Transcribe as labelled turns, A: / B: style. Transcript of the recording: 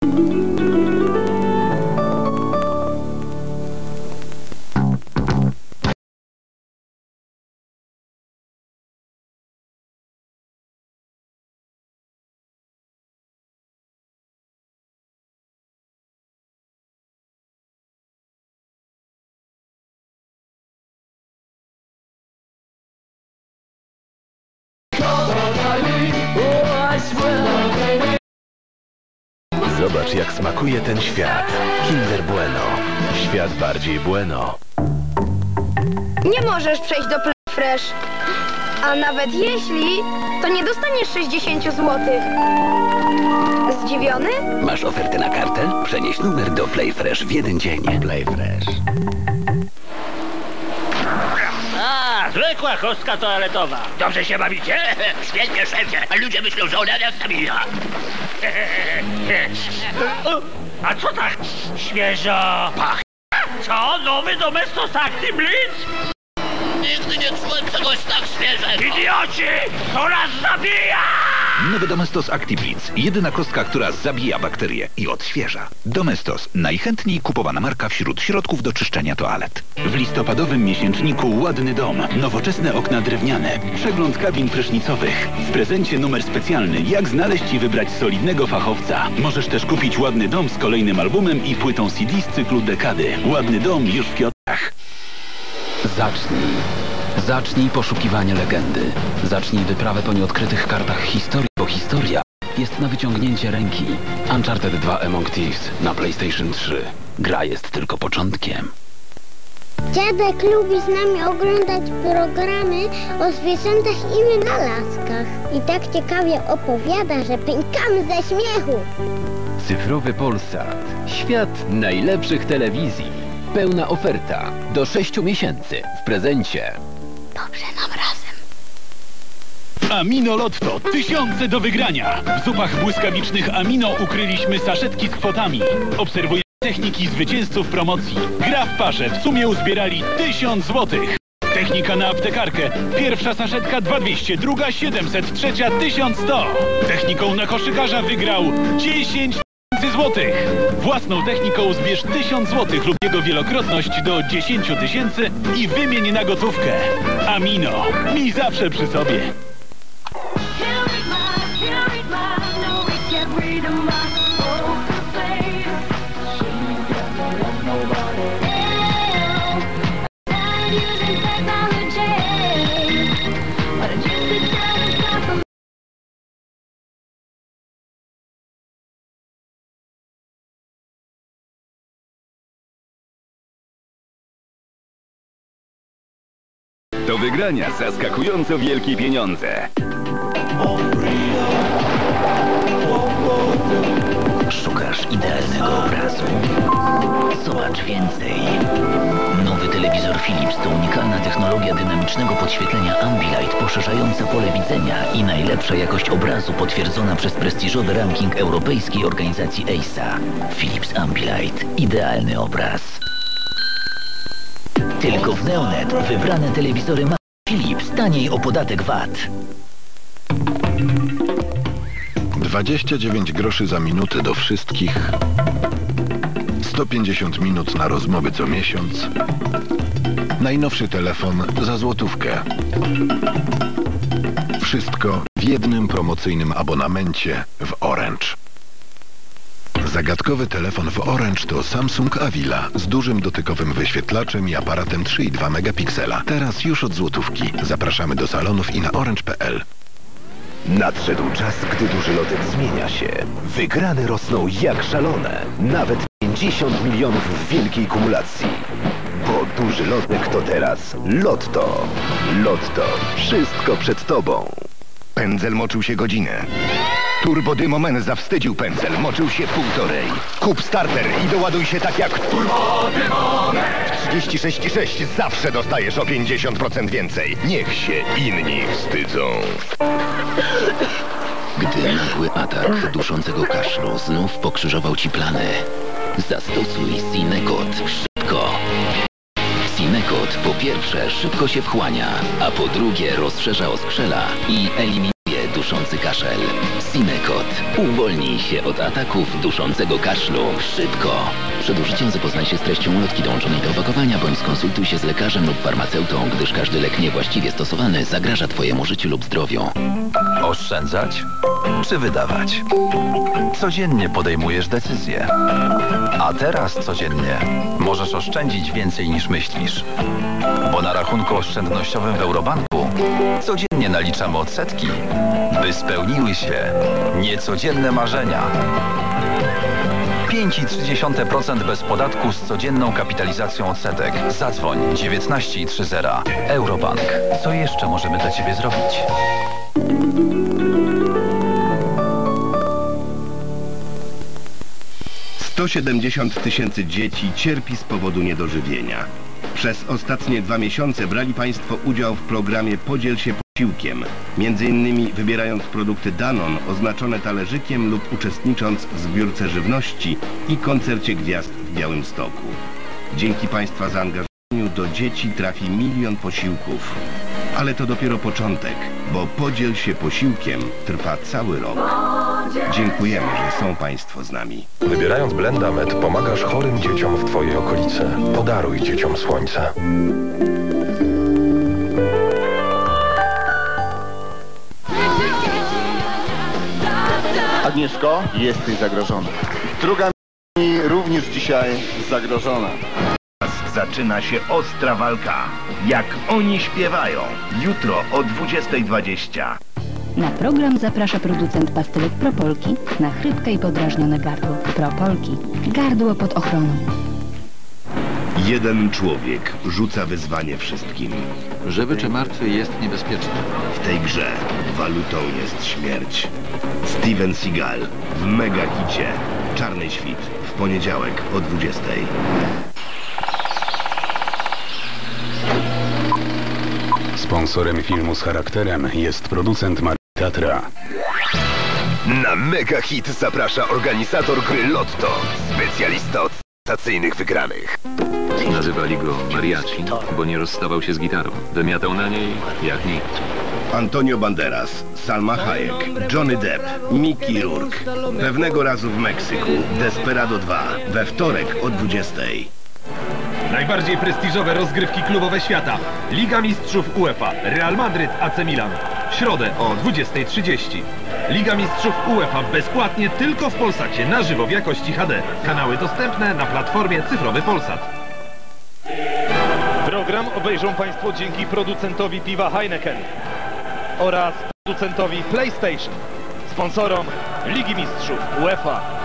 A: Zobacz, jak smakuje ten świat. Kinder Bueno. Świat bardziej bueno.
B: Nie możesz przejść do Playfresh. A nawet jeśli, to nie dostaniesz 60 zł. Zdziwiony?
C: Masz ofertę na kartę? Przenieś numer do Playfresh w jeden dzień. Playfresh.
D: Zwykła kostka toaletowa. Dobrze się bawicie? Świetnie, szefie. A ludzie myślą, że ona nas zabija. A co tak świeżo pachnie? Co? Nowy Domestos Active Blitz? Nigdy nie czułem czegoś tak świeżego. Idioci! To nas zabija!
C: Nowy Domestos Active Blitz. Jedyna kostka, która zabija bakterie i odświeża. Domestos. Najchętniej kupowana marka wśród środków do czyszczenia toalet. W listopadowym miesięczniku Ładny Dom. Nowoczesne okna drewniane. Przegląd kabin prysznicowych. W prezencie numer specjalny. Jak znaleźć i wybrać solidnego fachowca. Możesz też kupić Ładny Dom z kolejnym albumem i płytą CD z cyklu Dekady. Ładny Dom już w kioskach.
E: Zacznij poszukiwanie legendy. Zacznij wyprawę po nieodkrytych kartach historii, bo historia jest na wyciągnięcie ręki. Uncharted 2 Among Thieves na PlayStation 3. Gra jest tylko początkiem.
F: Dziadek lubi z nami oglądać programy o zwierzętach i wynalazkach. I tak ciekawie opowiada, że pękamy ze śmiechu.
G: Cyfrowy Polsat. Świat najlepszych telewizji. Pełna oferta. Do 6 miesięcy. W prezencie.
F: Dobrze nam razem.
H: Amino Lotto. Tysiące do wygrania. W zupach błyskawicznych Amino ukryliśmy saszetki z kwotami. Obserwujemy techniki zwycięzców promocji. Gra w parze. W sumie uzbierali 1000 złotych. Technika na aptekarkę. Pierwsza saszetka 2200, druga 700, trzecia 1100. Techniką na koszykarza wygrał 10 000 złotych. Własną techniką zbierz 1000 złotych lub jego wielokrotność do 10 000 i wymień na gotówkę. Amino. Mi zawsze przy sobie.
I: Do wygrania zaskakująco wielkie pieniądze.
C: Szukasz idealnego obrazu? Zobacz więcej. Nowy telewizor Philips to unikalna technologia dynamicznego podświetlenia Ambilight poszerzająca pole widzenia i najlepsza jakość obrazu potwierdzona przez prestiżowy ranking europejskiej organizacji EISA. Philips Ambilight. Idealny obraz. Tylko w Neonet wybrane telewizory ma Philips taniej o podatek VAT.
J: 29 groszy za minutę do wszystkich. 150 minut na rozmowy co miesiąc. Najnowszy telefon za złotówkę. Wszystko w jednym promocyjnym abonamencie w Orange. Zagadkowy telefon w Orange to Samsung Avila z dużym dotykowym wyświetlaczem i aparatem 3,2 megapiksela. Teraz już od złotówki. Zapraszamy do salonów i na orange.pl.
A: Nadszedł czas, gdy duży lotek zmienia się. Wygrane rosną jak szalone. Nawet 50 milionów w wielkiej kumulacji. Bo duży lotek to teraz Lotto. Lotto. Wszystko przed tobą.
K: Pędzel moczył się godzinę. Turbo Dymomen zawstydził pędzel, moczył się półtorej. Kup starter i doładuj się tak jak Turbo Dymomen. W 36,6 zawsze dostajesz o 50% więcej. Niech się inni wstydzą.
C: Gdy nagły atak duszącego kaszlu znów pokrzyżował ci plany, zastosuj Sinecod szybko. Sinecod po pierwsze szybko się wchłania, a po drugie rozszerza oskrzela i eliminuje duszenie
E: duszący kaszel. Simekot. Uwolnij się od ataków duszącego kaszlu. Szybko! Przed użyciem zapoznaj się z treścią ulotki dołączonej do opakowania, bądź skonsultuj się z lekarzem lub farmaceutą, gdyż każdy lek niewłaściwie stosowany zagraża Twojemu życiu lub zdrowiu.
L: Oszczędzać czy wydawać? Codziennie podejmujesz decyzje. A teraz codziennie możesz oszczędzić więcej niż myślisz. Bo na rachunku oszczędnościowym w Eurobanku codziennie naliczamy odsetki, by spełniły się niecodzienne marzenia. 5,3% bez podatku z codzienną kapitalizacją odsetek. Zadzwoń 1930. Eurobank. Co jeszcze możemy dla Ciebie zrobić?
M: ...170 000 dzieci cierpi z powodu niedożywienia. Przez ostatnie 2 miesiące brali Państwo udział w programie Podziel się posiłkiem. Między innymi wybierając produkty Danon oznaczone talerzykiem lub uczestnicząc w zbiórce żywności i koncercie gwiazd w Białymstoku. Dzięki Państwa zaangażowaniu do dzieci trafi 1 milion posiłków. Ale to dopiero początek, bo Podziel się posiłkiem trwa cały rok. Dziękujemy, że są Państwo z nami.
N: Wybierając Blendamed pomagasz chorym dzieciom w Twojej okolicy. Podaruj dzieciom słońce.
O: Agnieszko, jesteś zagrożona. Druga mi również dzisiaj zagrożona.
K: Zaczyna się ostra walka. Jak oni śpiewają. Jutro o 20:20.
P: Na program zaprasza producent pastylek Propolki na chrypkę i podrażnione gardło. Propolki. Gardło pod ochroną.
M: Jeden człowiek rzuca wyzwanie wszystkim.
Q: Żywy czy martwy jest niebezpieczny.
M: W tej grze walutą jest śmierć. Steven Seagal w mega hicie Czarny Świt w poniedziałek o 20:00.
R: Sponsorem filmu z charakterem jest producent marki Tatra.
A: Na mega hit zaprasza organizator gry Lotto, specjalista od sensacyjnych wygranych.
Q: Nazywali go Mariachi, bo nie rozstawał się z gitarą. Wymiatał na niej jak nikt.
M: Antonio Banderas, Salma Hayek, Johnny Depp, Mickey Rourke. Pewnego razu w Meksyku Desperado 2 we wtorek o 20:00.
S: Najbardziej prestiżowe rozgrywki klubowe świata. Liga Mistrzów UEFA, Real Madryt, AC Milan. W środę o 20:30. Liga Mistrzów UEFA bezpłatnie tylko w Polsacie, na żywo w jakości HD. Kanały dostępne na platformie Cyfrowy Polsat. Program obejrzą Państwo dzięki producentowi piwa Heineken oraz producentowi PlayStation. Sponsorom Ligi Mistrzów UEFA.